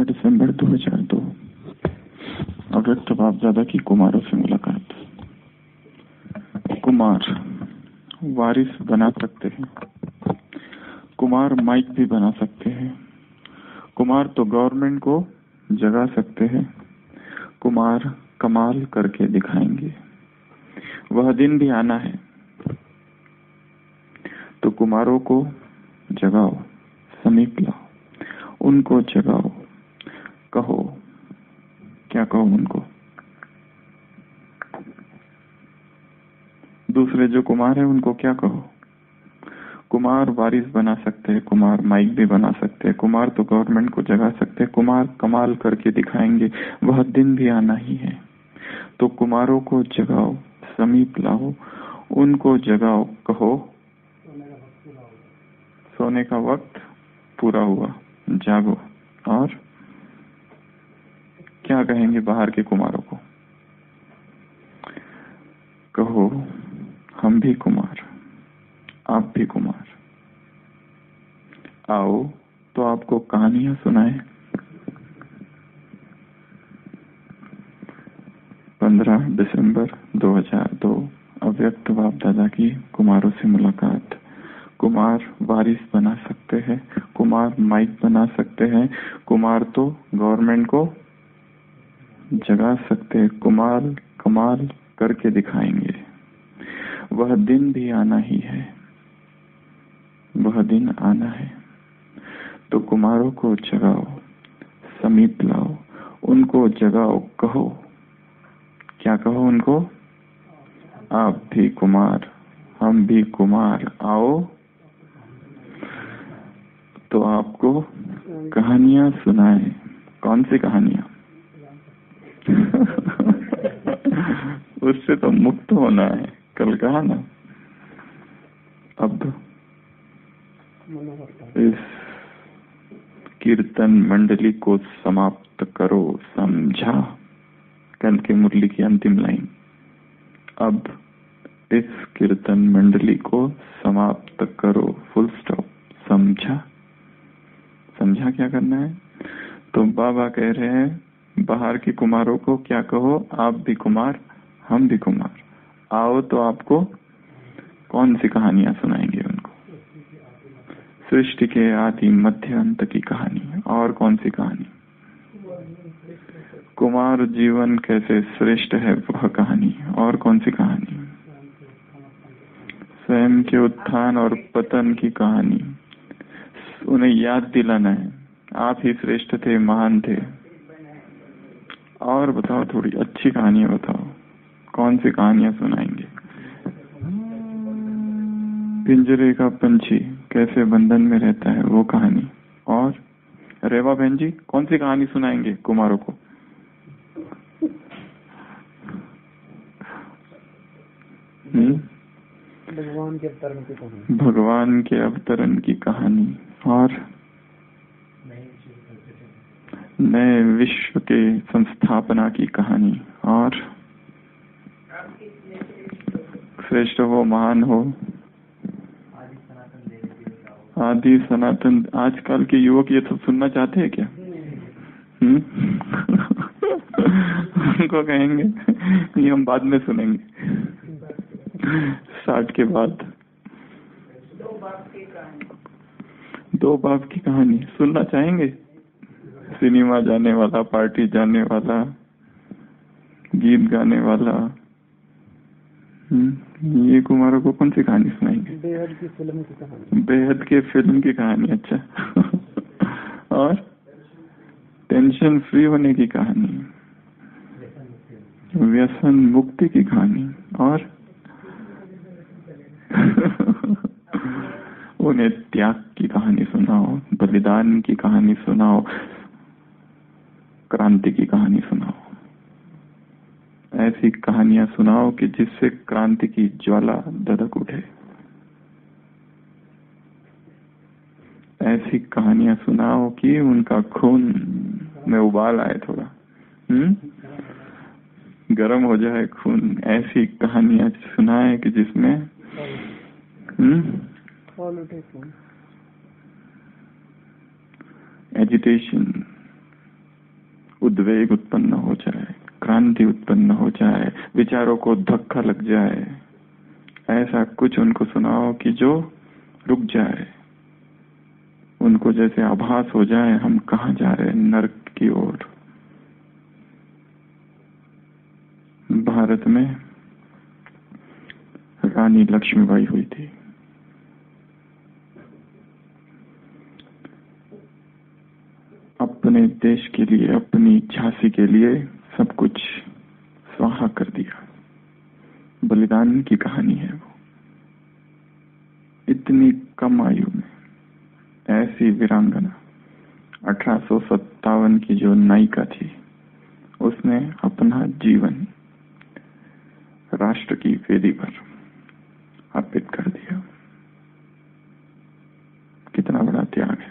दिसंबर 2002। अव्यक्त बाप दादा की कुमारों से मुलाकात। कुमार वारिस बना सकते हैं, कुमार माइक भी बना सकते हैं, कुमार तो गवर्नमेंट को जगा सकते हैं, कुमार कमाल करके दिखाएंगे। वह दिन भी आना है, तो कुमारों को जगाओ, समीप लाओ, उनको जगाओ। कहो, क्या कहो उनको? दूसरे जो कुमार है उनको क्या कहो? कुमार वारिस बना सकते हैं, कुमार माइक भी बना सकते हैं, कुमार तो गवर्नमेंट को जगा सकते हैं, कुमार कमाल करके दिखाएंगे। वह दिन भी आना ही है, तो कुमारों को जगाओ, समीप लाओ, उनको जगाओ। कहो, सोने का वक्त पूरा हुआ, जागो। और क्या कहेंगे बाहर के कुमारों को? कहो, हम भी कुमार, आप भी कुमार। आओ तो आपको कहानियां सुनाए। 15 दिसंबर 2002। अव्यक्त बाप दादा की कुमारों से मुलाकात। कुमार वारिस बना सकते हैं, कुमार माइक बना सकते हैं, कुमार तो गवर्नमेंट को जगा सकते हैं, कुमार कमाल करके दिखाएंगे। वह दिन भी आना ही है, वह दिन आना है, तो कुमारों को जगाओ, समीप लाओ, उनको जगाओ। कहो, क्या कहो उनको? आप भी कुमार, हम भी कुमार। आओ तो आपको कहानियां सुनाए। कौन सी कहानियां? उससे तो मुक्त होना है, कल कहा ना। अब इस कीर्तन मंडली को समाप्त करो, समझा? कल के मुरली की अंतिम लाइन। अब इस कीर्तन मंडली को समाप्त करो, फुल स्टॉप। समझा? समझा क्या करना है? तो बाबा कह रहे हैं बाहर के कुमारों को क्या कहो? आप भी कुमार, हम भी कुमार। आओ तो आपको कौन सी कहानियां सुनाएंगे उनको? सृष्टि के आदि मध्य अंत की कहानी। और कौन सी कहानी? कुमार जीवन कैसे श्रेष्ठ है, वह कहानी। और कौन सी कहानी? स्वयं के उत्थान और पतन की कहानी। उन्हें याद दिलाना है, आप ही श्रेष्ठ थे, महान थे। और बताओ, थोड़ी अच्छी कहानियां बताओ। कौन सी कहानियां सुनाएंगे? पिंजरे का पंछी कैसे बंधन में रहता है, वो कहानी। और रेवा बहन जी, कौन सी कहानी सुनाएंगे कुमारों को? भगवान के अवतरण की कहानी। भगवान के अवतरण की कहानी। और नए विश्व के संस्थापना की कहानी। और श्रेष्ठ हो, महान हो, आदि सनातन। आजकल के युवक ये सब सुनना चाहते हैं क्या? उनको कहेंगे ये हम बाद में सुनेंगे, 60 के बाद। 2 बाप की कहानी सुनना चाहेंगे? सिनेमा जाने वाला, पार्टी जाने वाला, गीत गाने वाला। ये कुमारों को कौन सी कहानी सुनाएंगे? बेहद की फिल्म की कहानी। बेहद के फिल्म की कहानी। अच्छा। और टेंशन फ्री होने की कहानी, व्यसन मुक्ति की कहानी। और उन्हें त्याग की कहानी सुनाओ, बलिदान की कहानी सुनाओ, क्रांति की कहानी सुनाओ। ऐसी कहानियां सुनाओ कि जिससे क्रांति की ज्वाला धधक उठे। ऐसी कहानियां सुनाओ कि उनका खून में उबाल आए, थोड़ा गर्म हो जाए खून। ऐसी कहानियां सुनाए कि जिसमें एजिटेशन, उद्वेग उत्पन्न हो जाए, क्रांति उत्पन्न हो जाए, विचारों को धक्का लग जाए, ऐसा कुछ उनको सुनाओ कि जो रुक जाए, उनको जैसे आभास हो जाए हम कहाँ जा रहे हैं, नर्क की ओर। भारत में रानी लक्ष्मीबाई हुई थी। अपने देश के लिए, अपनी झांसी के लिए सब कुछ स्वाहा कर दिया। बलिदान की कहानी है वो। इतनी कम आयु में ऐसी वीरांगना, 1857 की जो नायिका थी, उसने अपना जीवन राष्ट्र की वेदी पर अर्पित कर दिया। कितना बड़ा त्याग है।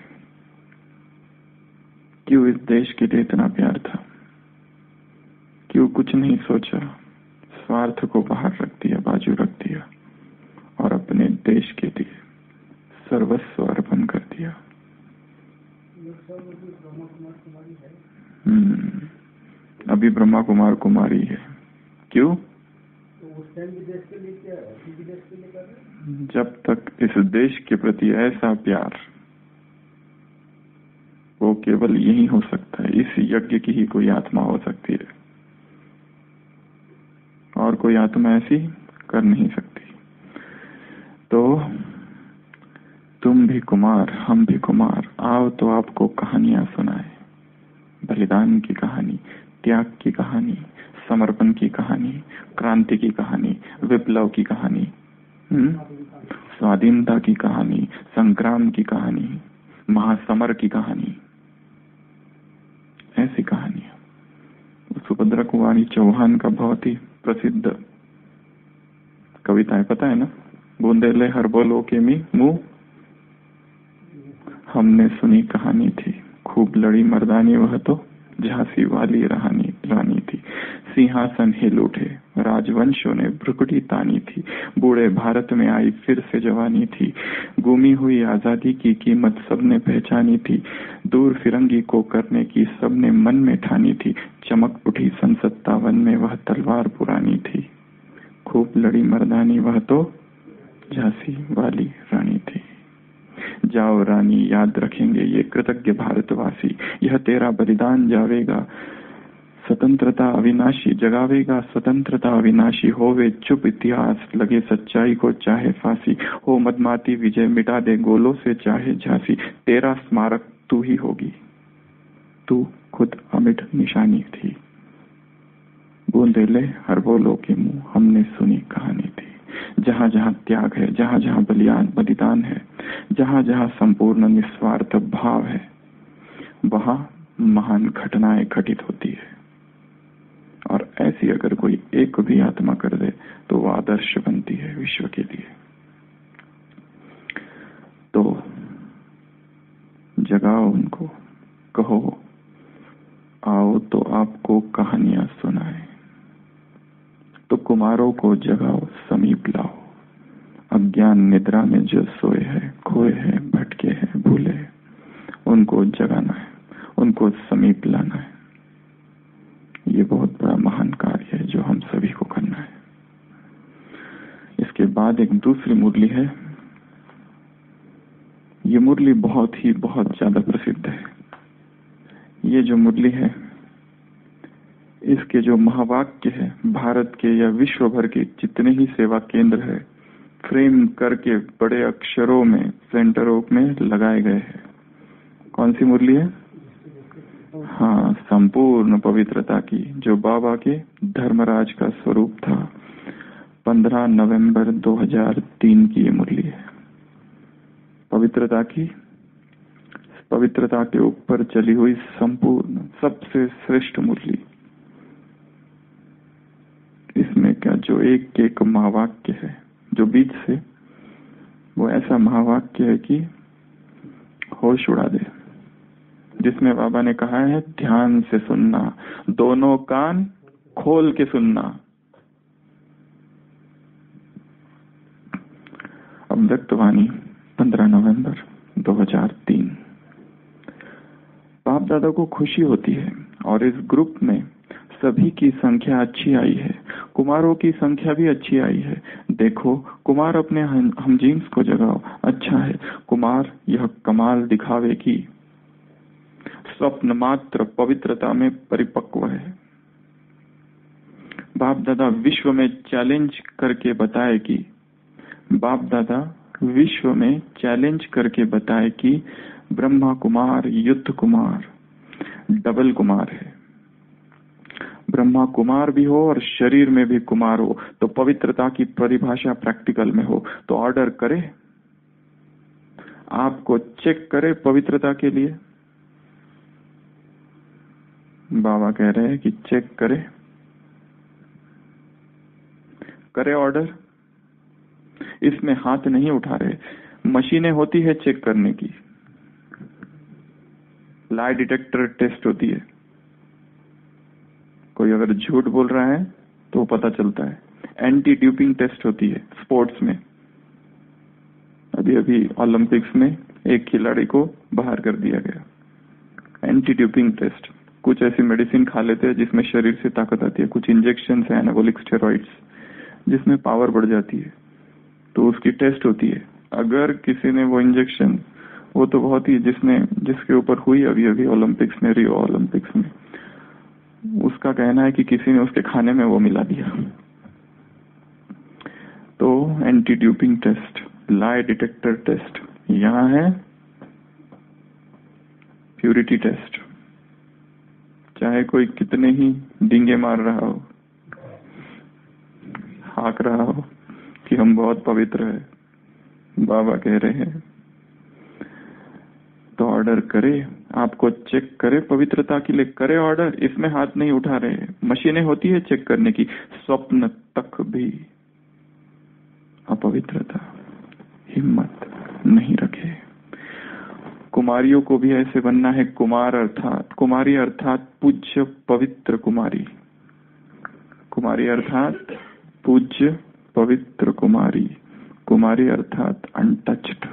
क्यों इस देश के लिए इतना प्यार था? क्यों कुछ नहीं सोचा? स्वार्थ को बाहर रख दिया, बाजू रख दिया और अपने देश के लिए सर्वस्व अर्पण कर दिया। अभी ब्रह्मा कुमार कुमारी है। क्यों? जब तक इस देश के प्रति ऐसा प्यार, वो केवल यही हो सकता है। इस यज्ञ की ही कोई आत्मा हो सकती है और कोई आत्मा ऐसी कर नहीं सकती। तो तुम भी कुमार, हम भी कुमार, आओ तो आपको कहानियां सुनाए। बलिदान की कहानी, त्याग की कहानी, समर्पण की कहानी, क्रांति की कहानी, विप्लव की कहानी, स्वाधीनता की कहानी, संग्राम की कहानी, महासमर की कहानी, ऐसी कहानियां। सुभद्रा कुमारी चौहान का बहुत ही प्रसिद्ध कविता है, पता है ना? बूंदेले हर बोलो के मुंह, हमने सुनी कहानी थी, खूब लड़ी मर्दानी, वह तो झांसी वाली रानी थी। सिंहासन हिल उठे, राजवंशों ने भ्रुकुटी तानी थी। बूढ़े भारत में आई फिर से जवानी थी। गुमी हुई आजादी की कीमत सबने पहचानी थी। दूर फिरंगी को करने की सबने मन में ठानी थी। चमक उठी सन 57 में वह तलवार पुरानी थी। खूब लड़ी मर्दानी, वह तो झांसी वाली रानी थी। जाओ रानी, याद रखेंगे ये कृतज्ञ भारतवासी, यह तेरा बलिदान जावेगा स्वतंत्रता अविनाशी, जगावेगा स्वतंत्रता अविनाशी। होवे चुप इतिहास, लगे सच्चाई को चाहे फांसी। हो मदमाती विजय, मिटा दे गोलों से चाहे झांसी। तेरा स्मारक तू ही होगी, तू खुद अमिट निशानी थी। बूंदेले हर बोलो के मुंह, हमने सुनी कहानी थी। जहाँ जहाँ त्याग है, जहाँ जहाँ बलिदान है, जहाँ जहाँ संपूर्ण निस्वार्थ भाव है, वहाँ महान घटनाएं घटित होती है। और ऐसी अगर कोई एक भी आत्मा कर दे तो वो आदर्श बनती है विश्व के लिए। तो जगाओ उनको, कहो आओ तो आपको कहानियां सुनाए। तो कुमारों को जगाओ, समीप लाओ। अज्ञान निद्रा में जो सोए हैं, खोए हैं, भटके हैं, भूले हैं, उनको जगाना है, उनको समीप लाना है। ये बहुत बड़ा महान कार्य है जो हम सभी को करना है। इसके बाद एक दूसरी मुरली है। ये मुरली बहुत ज्यादा प्रसिद्ध है। ये जो मुरली है, इसके जो महावाक्य है, भारत के या विश्व भर के जितने ही सेवा केंद्र है, फ्रेम करके बड़े अक्षरों में सेंटरों में लगाए गए हैं। कौन सी मुरली है? हाँ, संपूर्ण पवित्रता की, जो बाबा के धर्मराज का स्वरूप था। 15 नवंबर 2003 की ये मुरली है। पवित्रता के ऊपर चली हुई संपूर्ण सबसे श्रेष्ठ मुरली। इसमें क्या जो एक एक महावाक्य है, जो बीच से, वो ऐसा महावाक्य है कि होश उड़ा दे। जिसमें बाबा ने कहा है, ध्यान से सुनना, दोनों कान खोल के सुनना। अव्यक्तवाणी 15 नवंबर 2003। बाप दादा को खुशी होती है और इस ग्रुप में सभी की संख्या अच्छी आई है, कुमारों की संख्या भी अच्छी आई है। देखो कुमार अपने हमजीन्स को जगाओ, अच्छा है कुमार, यह कमाल दिखावे की स्वप्न मात्र पवित्रता में परिपक्व है। बाप दादा विश्व में चैलेंज करके बताए कि बाप दादा विश्व में चैलेंज करके बताए कि ब्रह्मा कुमार युद्ध कुमार डबल कुमार है। ब्रह्मा कुमार भी हो और शरीर में भी कुमार हो, तो पवित्रता की परिभाषा प्रैक्टिकल में हो तो ऑर्डर करे, आपको चेक करे पवित्रता के लिए। बाबा कह रहे हैं कि चेक करे, करे ऑर्डर। इसमें हाथ नहीं उठा रहे, मशीनें होती है चेक करने की, लाई डिटेक्टर टेस्ट होती है। कोई अगर झूठ बोल रहा है तो पता चलता है। एंटी ड्यूपिंग टेस्ट होती है स्पोर्ट्स में। अभी अभी ओलंपिक्स में एक खिलाड़ी को बाहर कर दिया गया, एंटी ड्यूपिंग टेस्ट। कुछ ऐसी मेडिसिन खा लेते हैं जिसमें शरीर से ताकत आती है, कुछ इंजेक्शन है एनाबॉलिक स्टेरॉइड्स जिसमें पावर बढ़ जाती है, तो उसकी टेस्ट होती है। अगर किसी ने वो इंजेक्शन, वो तो बहुत ही जिसके ऊपर हुई अभी अभी ओलंपिक्स में, रियो ओलंपिक्स में, उसका कहना है कि किसी ने उसके खाने में वो मिला दिया। तो anti doping test, lie detector test, यहाँ है प्यूरिटी टेस्ट। चाहे कोई कितने ही डींगे मार रहा हो, हाक रहा हो कि हम बहुत पवित्र है, बाबा कह रहे हैं तो ऑर्डर करे, आपको चेक करे पवित्रता के लिए, करे ऑर्डर। इसमें हाथ नहीं उठा रहे, मशीनें होती है चेक करने की। स्वप्न तक भी अपवित्रता, हिम्मत नहीं रखे। कुमारियों को भी ऐसे बनना है, कुमार अर्थात कुमारी अर्थात पूज्य पवित्र कुमारी, कुमारी अर्थात पूज्य पवित्र कुमारी, कुमारी अर्थात अनटच्ड।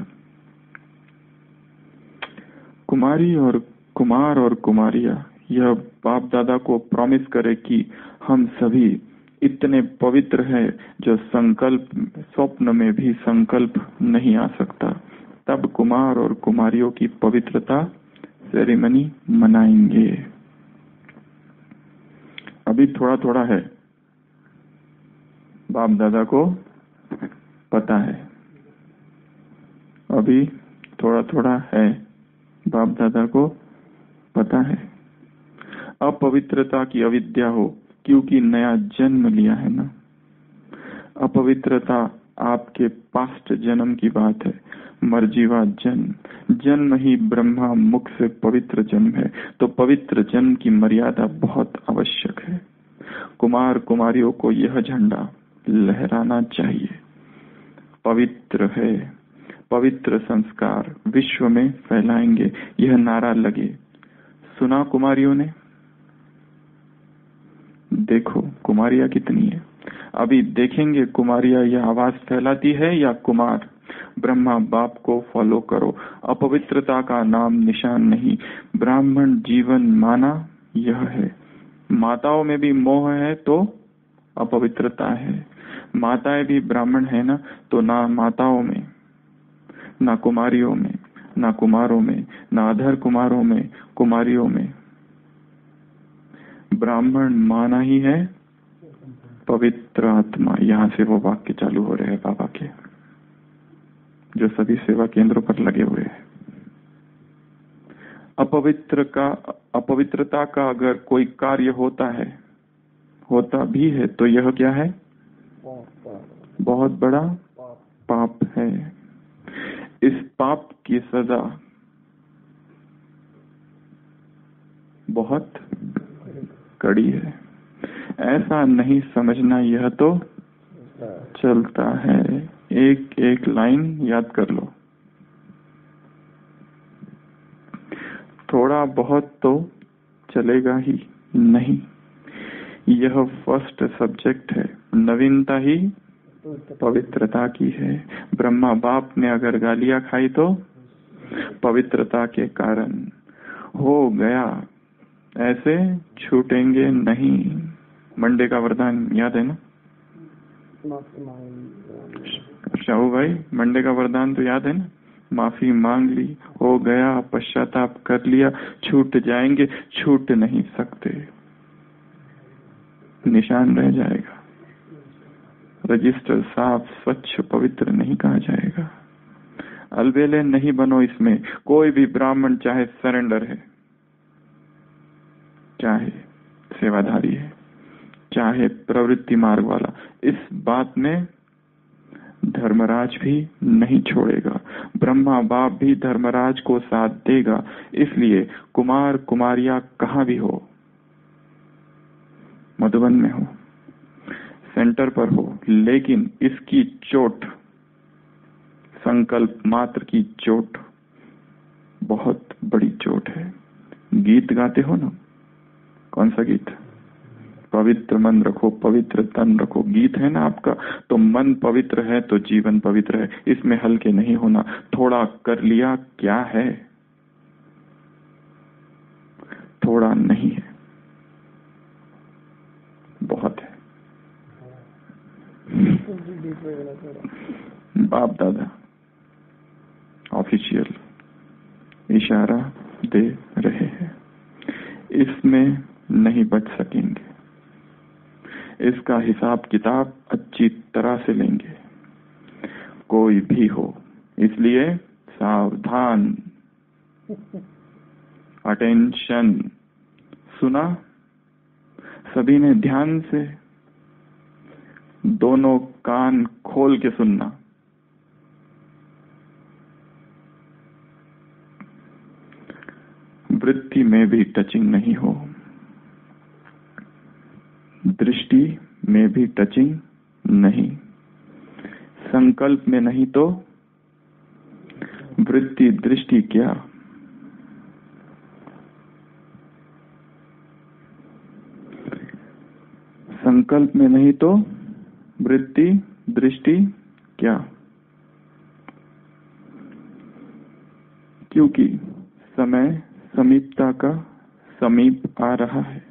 कुमारी और कुमार और कुमारियां, यह बाप दादा को प्रॉमिस करे कि हम सभी इतने पवित्र हैं जो संकल्प, स्वप्न में भी संकल्प नहीं आ सकता। तब कुमार और कुमारियों की पवित्रता सेरेमनी मनाएंगे। अभी थोड़ा थोड़ा है, बाप दादा को पता है, अभी थोड़ा थोड़ा है, बाप दादा को पता है। अपवित्रता की अविद्या हो, क्योंकि नया जन्म लिया है ना। अपवित्रता आपके पास्ट जन्म की बात है, मर्जीवा जन्म ही ब्रह्मा मुख से पवित्र जन्म है, तो पवित्र जन्म की मर्यादा बहुत आवश्यक है। कुमार कुमारियों को यह झंडा लहराना चाहिए, पवित्र है, पवित्र संस्कार विश्व में फैलाएंगे, यह नारा लगे। सुना कुमारियों ने? देखो कुमारियां कितनी है। अभी देखेंगे कुमारियां यह आवाज फैलाती है या कुमार। ब्रह्मा बाप को फॉलो करो, अपवित्रता का नाम निशान नहीं। ब्राह्मण जीवन माना यह है। माताओं में भी मोह है तो अपवित्रता है। माताएं भी ब्राह्मण है ना, तो ना माताओं में, ना कुमारियों में, ना कुमारों में, ना अधर कुमारों में, कुमारियों में। ब्राह्मण माना ही है पवित्र आत्मा। यहाँ से वो वाक्य चालू हो रहे हैं बाबा के, जो सभी सेवा केंद्रों पर लगे हुए हैं। अपवित्रता का अगर कोई कार्य होता है, होता भी है, तो यह क्या है? बहुत बड़ा पाप है। इस पाप की सजा बहुत कड़ी है। ऐसा नहीं समझना, यह तो चलता है। एक एक लाइन याद कर लो। थोड़ा बहुत तो चलेगा ही नहीं। यह फर्स्ट सब्जेक्ट है, नवीनता ही पवित्रता की है। ब्रह्मा बाप ने अगर गालियां खाई तो पवित्रता के कारण हो गया। ऐसे छूटेंगे नहीं। मंडे का वरदान याद है ना शाहू भाई? मंडे का वरदान तो याद है ना? माफी मांग ली, हो गया, पश्चाताप कर लिया, छूट जाएंगे, छूट नहीं सकते, निशान रह जाएगा। रजिस्टर साफ स्वच्छ पवित्र नहीं कहा जाएगा। अलबेले नहीं बनो इसमें। कोई भी ब्राह्मण चाहे सरेंडर है, चाहे सेवाधारी है, चाहे प्रवृत्ति मार्ग वाला, इस बात में धर्मराज भी नहीं छोड़ेगा। ब्रह्मा बाप भी धर्मराज को साथ देगा। इसलिए कुमार कुमारियां कहाँ भी हो, मधुबन में हो, सेंटर पर हो, लेकिन इसकी चोट, संकल्प मात्र की चोट बहुत बड़ी चोट है। गीत गाते हो ना, कौन सा गीत? पवित्र मन रखो, पवित्र तन रखो, गीत है ना आपका। तो मन पवित्र है तो जीवन पवित्र है। इसमें हल्के नहीं होना। थोड़ा कर लिया क्या है, थोड़ा नहीं है, बहुत है। बाप दादा ऑफिशियल इशारा दे रहे हैं, इसमें नहीं बच सकेंगे। इसका हिसाब किताब अच्छी तरह से लेंगे, कोई भी हो। इसलिए सावधान, अटेंशन। सुना सभी ने ध्यान से, दोनों कान खोल के सुनना। वृत्ति में भी टचिंग नहीं हो, दृष्टि में भी टचिंग नहीं, संकल्प में नहीं तो वृत्ति दृष्टि क्या? संकल्प में नहीं तो वृत्ति दृष्टि क्या? क्योंकि समय समीपता का समीप आ रहा है,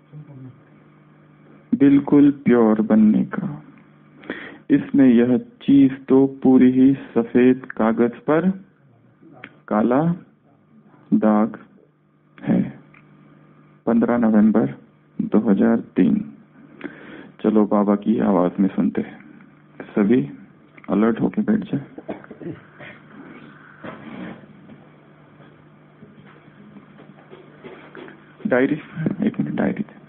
बिल्कुल प्योर बनने का। इसमें यह चीज तो पूरी ही सफेद कागज पर काला दाग है। 15 नवंबर 2003। चलो बाबा की आवाज में सुनते हैं। सभी अलर्ट होके बैठ जाए। डायरी, एक मिनट, डायरी दे।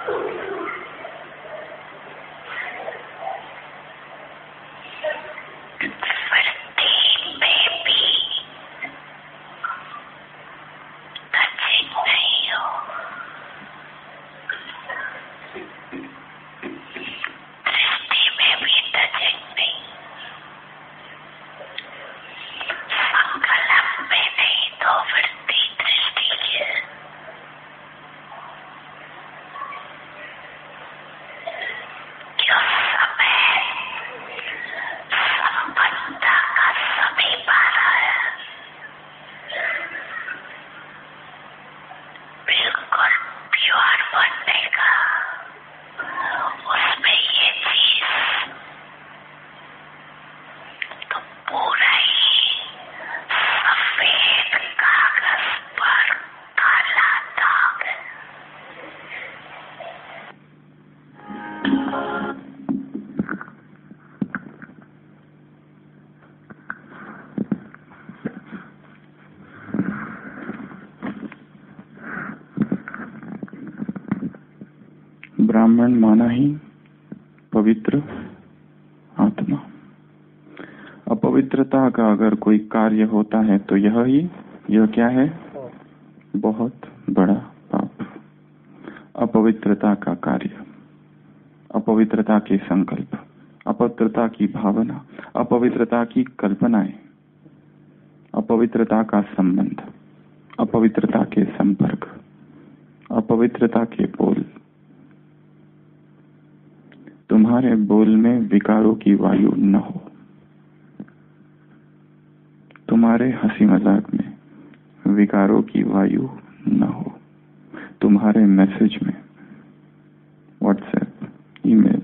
ब्राह्मण माना ही पवित्र आत्मा। अपवित्रता का अगर कोई कार्य होता है तो यह क्या है? बहुत बड़ा पाप। अपवित्रता का कार्य, अपवित्रता के संकल्प, अपवित्रता की भावना, अपवित्रता की कल्पनाएं, अपवित्रता का संबंध, अपवित्रता के संपर्क, अपवित्रता के बोल। तुम्हारे बोल में विकारों की वायु न हो, तुम्हारे हंसी मजाक में विकारों की वायु न हो, तुम्हारे मैसेज में, WhatsApp, email,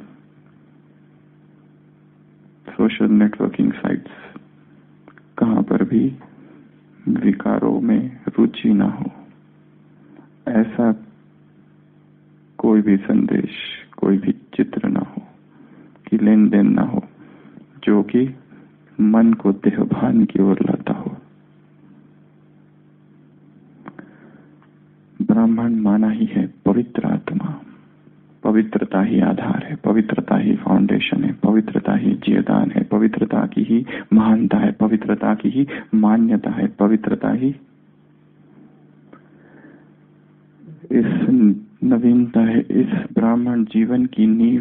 social networking sites, कहां पर भी विकारों में रुचि ना हो। ऐसा कोई भी संदेश, कोई भी चित्र ना हो, कि लेन देन ना हो जो कि मन को देहभान की ओर लाता हो। ब्राह्मण माना ही है पवित्र आत्मा। पवित्रता ही आधार है, पवित्रता ही फाउंडेशन है, पवित्रता ही जीवदान है, पवित्रता की ही महानता है, पवित्रता की ही मान्यता है, पवित्रता ही इस नवीनता है, इस ब्राह्मण जीवन की नींव।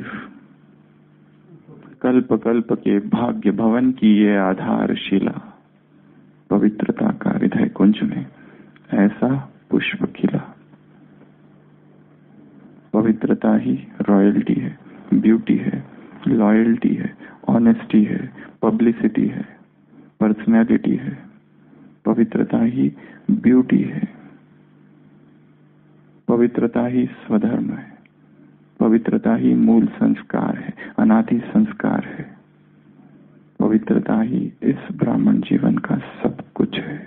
कल्प कल्प के भाग्य भवन की ये आधारशिला पवित्रता का हृदय कुंज में ऐसा पुष्प खिला। पवित्रता ही रॉयल्टी है, ब्यूटी है, लॉयल्टी है, ऑनेस्टी है, पब्लिसिटी है, पर्सनैलिटी है। पवित्रता ही ब्यूटी है, पवित्रता ही स्वधर्म है, पवित्रता ही मूल संस्कार है, अनादि संस्कार है। पवित्रता ही इस ब्राह्मण जीवन का सब कुछ है,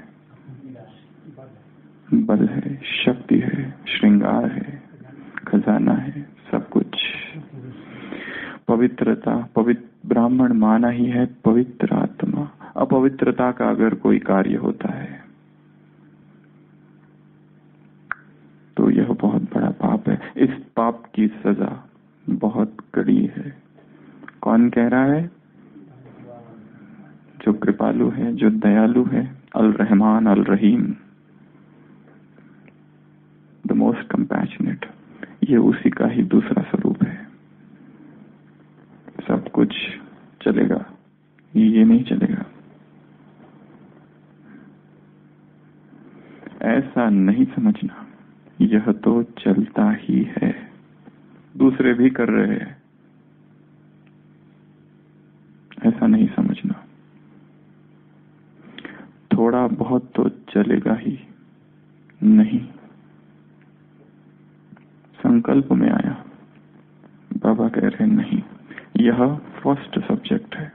बल है, शक्ति है, श्रृंगार है, खजाना है, सब कुछ। पवित्रता, ब्राह्मण माना ही है पवित्र आत्मा। अपवित्रता का अगर कोई कार्य होता है तो यह बहुत बड़ा पाप है। इस पाप की सजा बहुत कड़ी है। कौन कह रहा है? जो कृपालु है, जो दयालु है, अल रहमान अल रहीम, द मोस्ट कंपैशनेट। ये उसी का ही दूसरा स्वरूप है। सब कुछ चलेगा, ये नहीं चलेगा। ऐसा नहीं समझना, यह तो चलता ही है, दूसरे भी कर रहे हैं, ऐसा नहीं समझना। थोड़ा बहुत तो चलेगा ही नहीं। संकल्प में आया, बाबा कह रहे नहीं, यह फर्स्ट सब्जेक्ट है।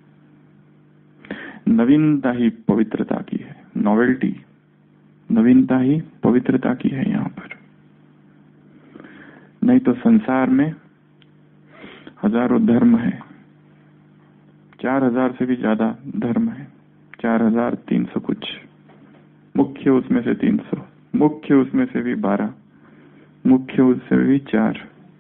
नवीनता ही पवित्रता की है, नॉवेल्टी, नवीनता ही पवित्रता की है यहाँ पर। नहीं तो संसार में हजारों धर्म है, 4000 से भी ज्यादा धर्म है, 4300 कुछ, मुख्य उसमें से 300, मुख्य उसमें से भी 12, मुख्य उससे भी 4,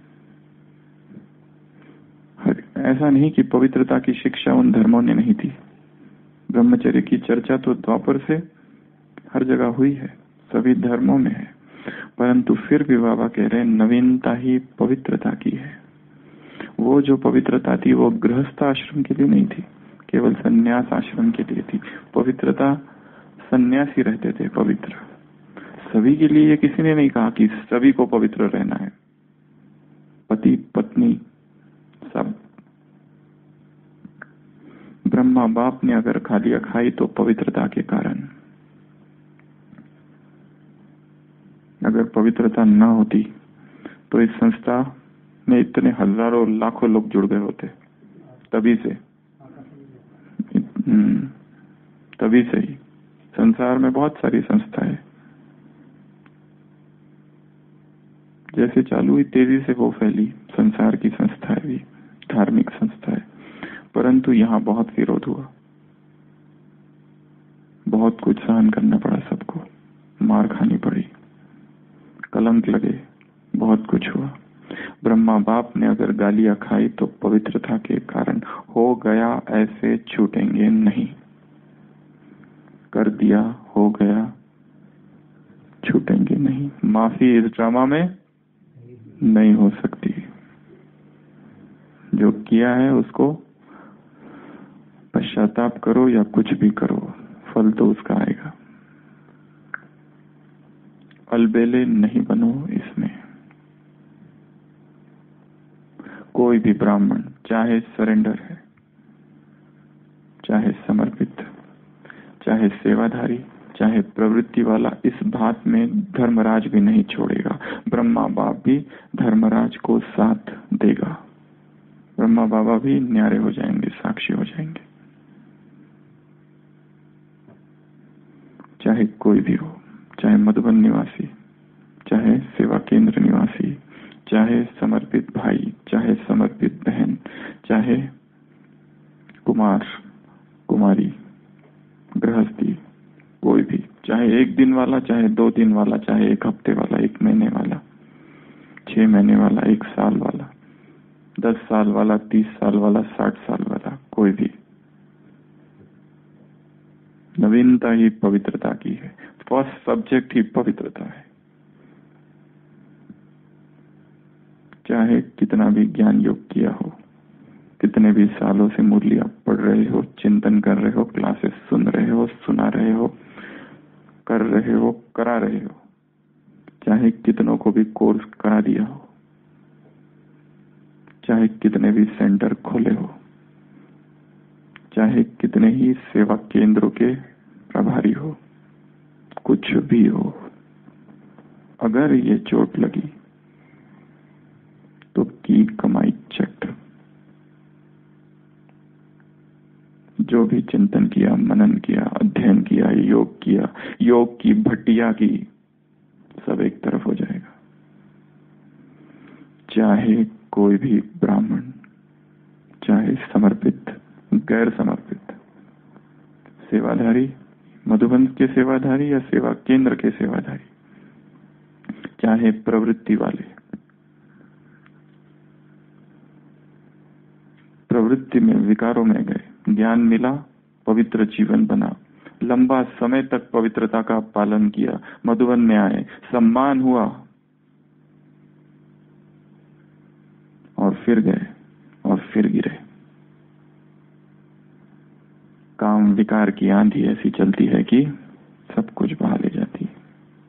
ऐसा नहीं कि पवित्रता की शिक्षा उन धर्मों ने नहीं थी। ब्रह्मचर्य की चर्चा तो द्वापर से हर जगह हुई है, सभी धर्मों में है, परंतु फिर भी बाबा कह रहे हैं नवीनता ही पवित्रता की है। वो जो पवित्रता थी वो गृहस्थ आश्रम के लिए नहीं थी, केवल संन्यास आश्रम के लिए थी। पवित्रता सन्यासी रहते थे पवित्र, सभी के लिए ये किसी ने नहीं कहा कि सभी को पवित्र रहना है। पति पत्नी सब। ब्रह्मा बाप ने अगर खालिया खाई तो पवित्रता के कारण, अगर पवित्रता न होती तो इस संस्था में इतने हजारों लाखों लोग जुड़ गए होते। तभी से ही संसार में बहुत सारी संस्थाएं जैसे चालू हुई तेजी से वो फैली, संसार की संस्थाएं भी, धार्मिक संस्थाएं, परंतु यहाँ बहुत विरोध हुआ, बहुत कुछ सहन करना पड़ा सबको, मार खानी पड़ी, कलंक लगे, बहुत कुछ हुआ। ब्रह्मा बाप ने अगर गालियां खाई तो पवित्रता के कारण हो गया, ऐसे छूटेंगे नहीं। कर दिया, हो गया, छूटेंगे नहीं। माफी इस ड्रामा में नहीं हो सकती। जो किया है उसको पश्चाताप करो या कुछ भी करो, फल तो उसका आएगा। अलबेले नहीं बनो इसमें। कोई भी ब्राह्मण चाहे सरेंडर है, चाहे समर्पित, चाहे सेवाधारी, चाहे प्रवृत्ति वाला, इस बात में धर्मराज भी नहीं छोड़ेगा। ब्रह्मा बाप भी धर्मराज को साथ देगा। ब्रह्मा बाबा भी न्यारे हो जाएंगे, साक्षी हो जाएंगे, चाहे कोई भी हो, चाहे मधुबन निवासी, चाहे सेवा केंद्र निवासी, चाहे समर्पित भाई, चाहे समर्पित बहन, चाहे कुमार कुमारी, गृहस्थी, कोई भी, चाहे एक दिन वाला, चाहे 2 दिन वाला, चाहे 1 हफ्ते वाला, 1 महीने वाला, 6 महीने वाला, 1 साल वाला, 10 साल वाला, 30 साल वाला, 60 साल वाला, कोई भी, नवीनता ही पवित्रता की है। फर्स्ट सब्जेक्ट ही पवित्रता है। चाहे कितना भी ज्ञान योग किया हो, कितने भी सालों से मुरलियां पढ़ रहे हो, चिंतन कर रहे हो, क्लासेस सुन रहे हो, सुना रहे हो, कर रहे हो, करा रहे हो, चाहे कितनों को भी कोर्स करा दिया हो, चाहे कितने भी सेंटर खोले हो, चाहे कितने ही सेवा केंद्रों के प्रभारी हो, कुछ भी हो, अगर ये चोट लगी तो की कमाई चट। जो भी चिंतन किया, मनन किया, अध्ययन किया, योग की भट्टिया की, सब एक तरफ हो जाएगा। चाहे कोई भी ब्राह्मण, चाहे समर्पित, गैर समर्पित, सेवाधारी, मधुबन के सेवाधारी या सेवा केंद्र के सेवाधारी, चाहे प्रवृत्ति वाले, प्रवृत्ति में विकारों में गए, ज्ञान मिला, पवित्र जीवन बना, लंबा समय तक पवित्रता का पालन किया, मधुबन में आए, सम्मान हुआ और फिर गए और फिर गिरे। काम विकार की आंधी ऐसी चलती है कि सब कुछ बहा ले जाती है।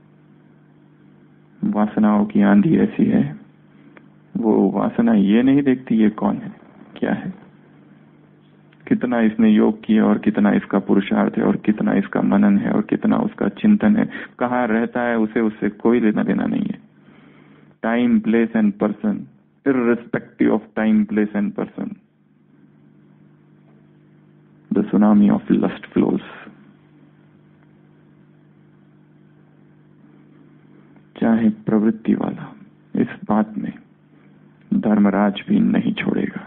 वासनाओं की आंधी ऐसी है, वो वासना ये नहीं देखती ये कौन है, क्या है, कितना इसने योग किया और कितना इसका पुरुषार्थ है और कितना इसका मनन है और कितना उसका चिंतन है, कहाँ रहता है, उसे उससे कोई लेना देना नहीं है। Time, place and person, irrespective of time, place and person, the tsunami of lust flows. चाहे प्रवृत्ति वाला, इस बात में धर्मराज भी नहीं छोड़ेगा।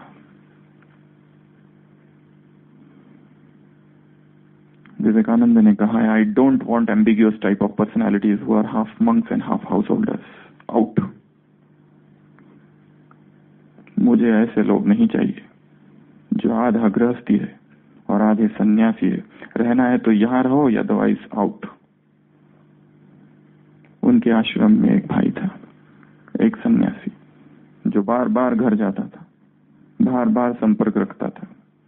विवेकानंद ने कहा है, I don't want ambiguous type of personalities who are half monks and half householders. Out. मुझे ऐसे लोग नहीं चाहिए जो आधा गृहस्थी है और आधे सन्यासी है। रहना है तो यहाँ रहो या अदरवाइज आउट। उनके आश्रम में एक भाई था, एक सन्यासी, जो बार बार घर जाता था, बार बार संपर्क रखता था।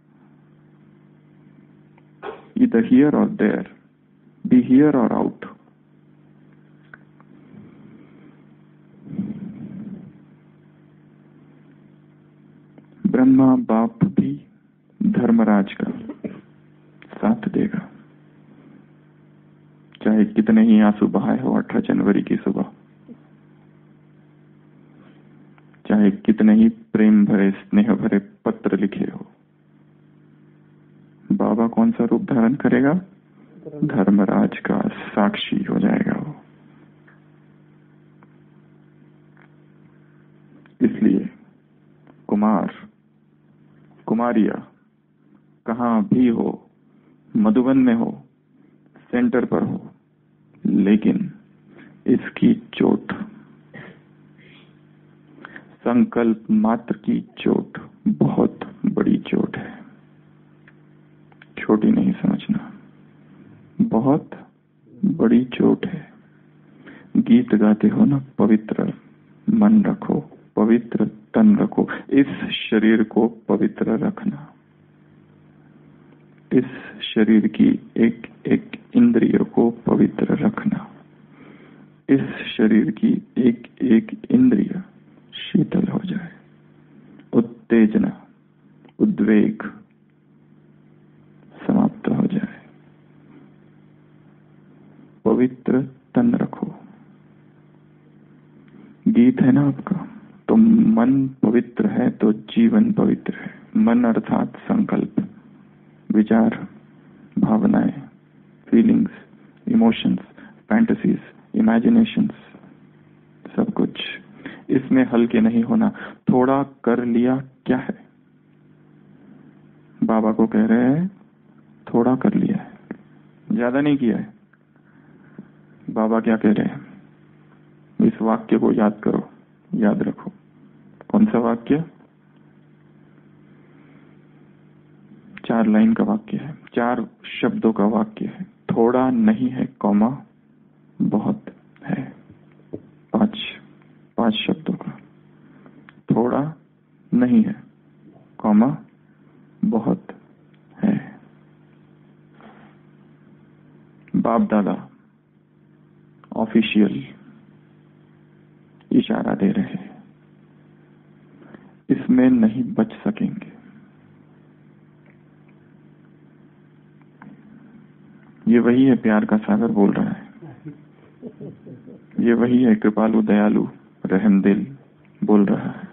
ईदर हियर और देयर, बी हियर और आउट। ब्रह्मा बाप भी धर्मराज का साथ देगा, चाहे कितने ही आंसू बहाए हो 18 जनवरी की सुबह, चाहे कितने ही प्रेम भरे स्नेह भरे पत्र लिखे हो। बाबा कौन सा रूप धारण करेगा? धर्मराज का साक्षी हो जाएगा वो। इसलिए कुमार कुमारिया कहां भी हो, मधुबन में हो, सेंटर पर हो, लेकिन इसकी चोट, संकल्प मात्र की चोट बहुत बड़ी चोट है। छोटी नहीं समझना, बहुत बड़ी चोट है। गीत गाते हो ना, पवित्र मन रखो, पवित्र तन रखो। इस शरीर को पवित्र रखना, इस शरीर की एक एक इंद्रिय को पवित्र रखना, इस शरीर की एक एक इंद्रिय शीतल हो जाए, उत्तेजना उद्वेग समाप्त हो जाए। पवित्र तन रखो। गीत है ना आपका, तो मन पवित्र है तो जीवन पवित्र है। मन अर्थात संकल्प, विचार, भावनाएं, फीलिंग्स, इमोशंस, फैंटेसीज, इमेजिनेशंस, सब कुछ। इसमें हल्के नहीं होना। थोड़ा कर लिया क्या है? बाबा को कह रहे हैं थोड़ा कर लिया है, ज्यादा नहीं किया है। बाबा क्या कह रहे हैं? इस वाक्य को याद करो, याद रखो। कौन सा वाक्य? 4 लाइन का वाक्य है, 4 शब्दों का वाक्य है। थोड़ा नहीं है, कौमा बहुत है। 5 शब्दों का। थोड़ा नहीं है, कौमा बहुत है। बाप दादा ऑफिशियल इशारा दे रहे हैं, इसमें नहीं बच सकेंगे। ये वही है, प्यार का सागर बोल रहा है। ये वही है, कृपालु दयालु रहमदिल बोल रहा है।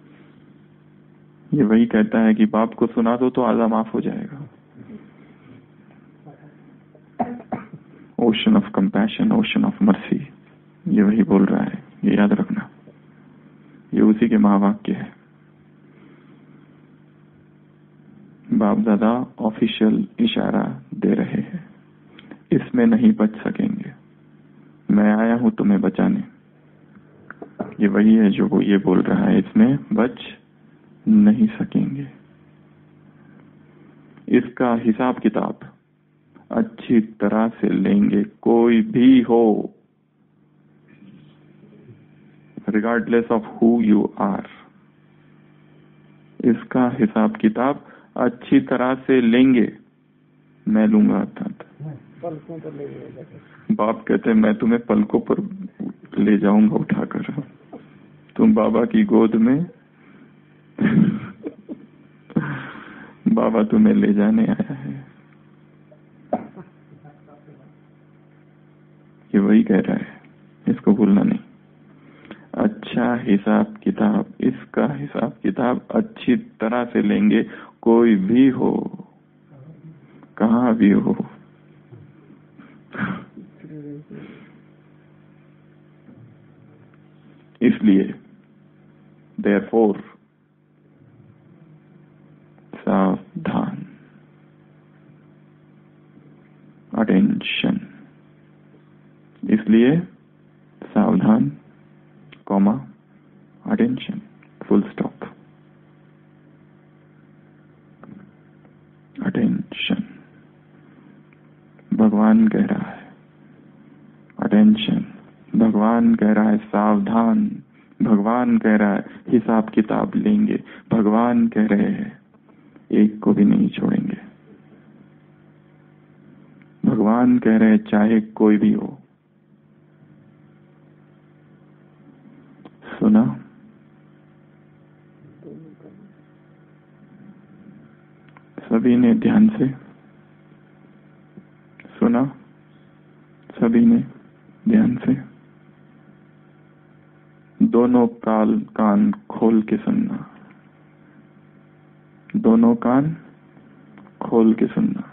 ये वही कहता है कि बाप को सुना दो तो आजा माफ हो जाएगा। Ocean of compassion, ocean of mercy, ये वही बोल रहा है। ये याद रखना, ये उसी के महावाक्य है। बाप दादा ऑफिशियल इशारा दे रहे हैं, इसमें नहीं बच सकेंगे। मैं आया हूं तुम्हें बचाने। ये वही है जो वो ये बोल रहा है, इसमें बच नहीं सकेंगे। इसका हिसाब किताब अच्छी तरह से लेंगे, कोई भी हो, regardless of who you are. इसका हिसाब किताब अच्छी तरह से लेंगे। मैं लूंगा अर्थात पलकों पर ले जाएगा। बाप कहते हैं मैं तुम्हें पलकों पर ले जाऊंगा उठाकर, तुम बाबा की गोद में बाबा तुम्हें ले जाने आया है। ये वही कह रहा है, इसको भूलना नहीं। अच्छा हिसाब किताब, इसका हिसाब किताब अच्छी तरह से लेंगे, कोई भी हो, कहां भी हो। इसलिए therefore सावधान, अटेंशन। इसलिए सावधान, कॉमा, अटेंशन, फुल स्टॉप। भगवान कह रहा है अटेंशन, भगवान कह रहा है सावधान, भगवान कह रहा है हिसाब किताब लेंगे, भगवान कह रहे हैं एक को भी नहीं छोड़ेंगे, भगवान कह रहे हैं चाहे कोई भी हो। सुना? सभी ने ध्यान से सुना? सभी ने ध्यान से दोनों कान खोल के सुनना, दोनों कान खोल के सुनना।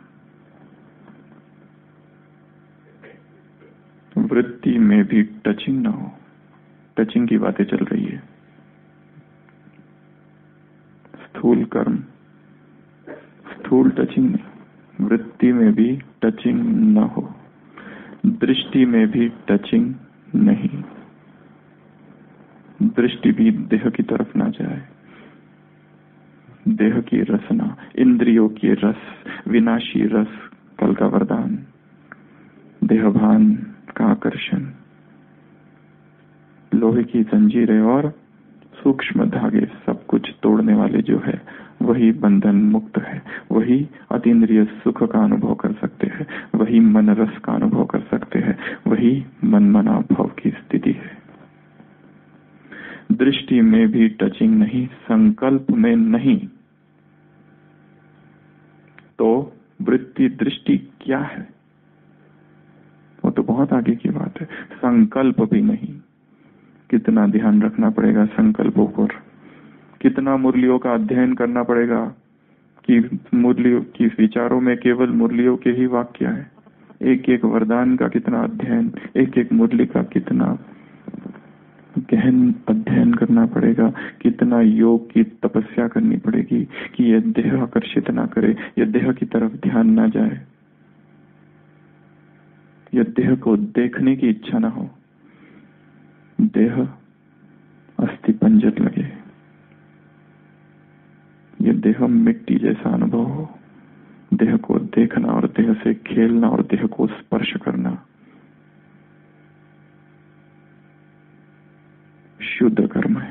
वृत्ति में भी टचिंग ना हो, टचिंग की बातें चल रही है। स्थूल कर्म, स्थूल टचिंग नहीं, वृत्ति में भी टचिंग न हो, दृष्टि में भी टचिंग नहीं, दृष्टि भी देह की तरफ ना जाए, देह की रसना, इंद्रियों की रस, विनाशी रस, कल का वरदान, देहभान का आकर्षण, लोहे की जंजीरें और सूक्ष्म धागे सब कुछ तोड़ने वाले जो है वही बंधन मुक्त है, वही अतीन्द्रिय सुख का अनुभव कर सकते हैं, वही मन रस का अनुभव कर सकते हैं, वही मन मना भाव की स्थिति है। दृष्टि में भी टचिंग नहीं, संकल्प में नहीं, तो वृत्ति दृष्टि क्या है वो तो बहुत आगे की बात है। संकल्प भी नहीं, कितना ध्यान रखना पड़ेगा संकल्पों पर, कितना मुरलियों का अध्ययन करना पड़ेगा कि मुरलियों की विचारों में केवल मुरलियों के ही वाक्य है, एक एक वरदान का कितना अध्ययन, एक एक मुरली का कितना गहन अध्ययन करना पड़ेगा, कितना योग की तपस्या करनी पड़ेगी कि यह देह आकर्षित ना करे, यह देह की तरफ ध्यान ना जाए, यह देह को देखने की इच्छा ना हो, देह अस्थि पंजर लगे, यह देह मिट्टी जैसा अनुभव हो, देह को देखना और देह से खेलना और देह को स्पर्श करना शुद्ध कर्म है।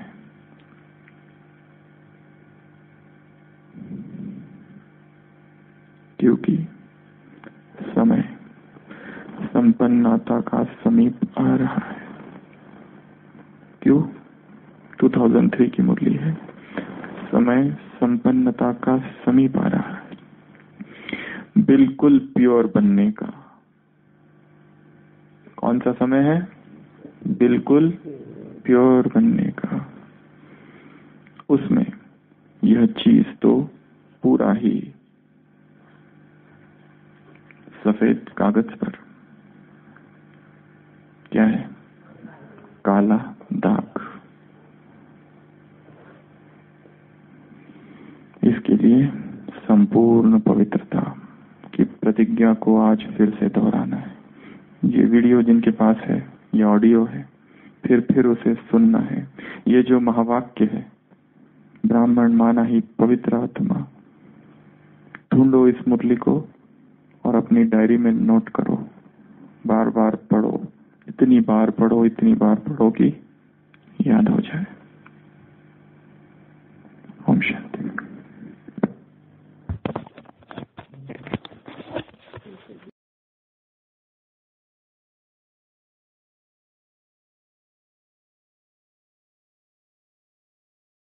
क्योंकि समय संपन्नता का समीप आ रहा है। क्यों? 2003 की मुरली है, समय संपन्नता का समीप आ रहा है, बिल्कुल प्योर बनने का। कौन सा समय है? बिल्कुल प्योर बनने का। उसमें यह चीज तो पूरा ही सफेद कागज पर क्या है? काला दाग। इसके लिए संपूर्ण पवित्रता की प्रतिज्ञा को आज फिर से दोहराना है। ये वीडियो जिनके पास है, ये ऑडियो है, फिर उसे सुनना है। ये जो महावाक्य है, ब्राह्मण माना ही पवित्र आत्मा, ढूंढो इस मुरली को और अपनी डायरी में नोट करो, बार बार पढ़ो, इतनी बार पढ़ो कि याद हो जाए।